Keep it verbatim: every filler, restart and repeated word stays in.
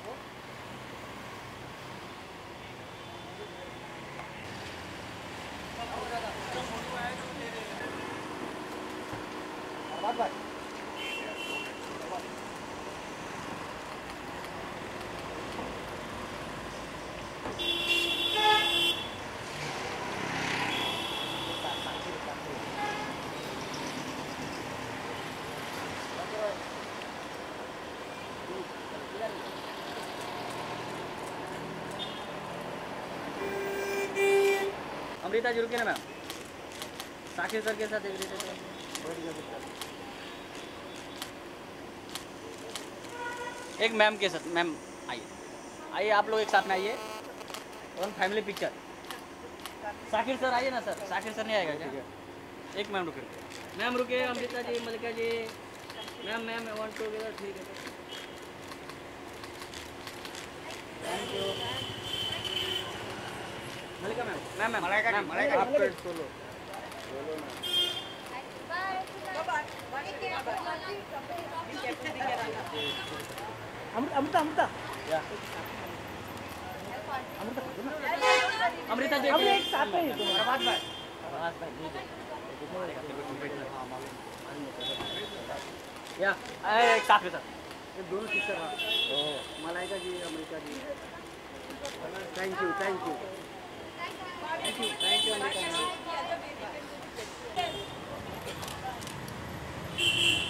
अमृता जी रुके ना मैम, साक्षी सर के साथ एक एक मैम के साथ। मैम आइए आइए, आप लोग एक साथ में आइए, one family picture. Sakir sir आइए ना सर, साकिर सर नहीं आएगा क्या? एक मैम रुके, मैम रुके, Amrita ji, Malika ji, ma'am ma'am one together, ठीक है। Thank you Malika ma'am, ma'am ma'am Malaika ma'am, Malaika आप सोलो बोलो ना। अमृता अमृता या अमृता जी एक साथ में ही अरबाज भाई, अरबाज भाई या एक साथ में सर, ये दोनों सिस्टर हैं, Malaika ji, Amrita ji. Thank you thank you thank you thank you Amrita.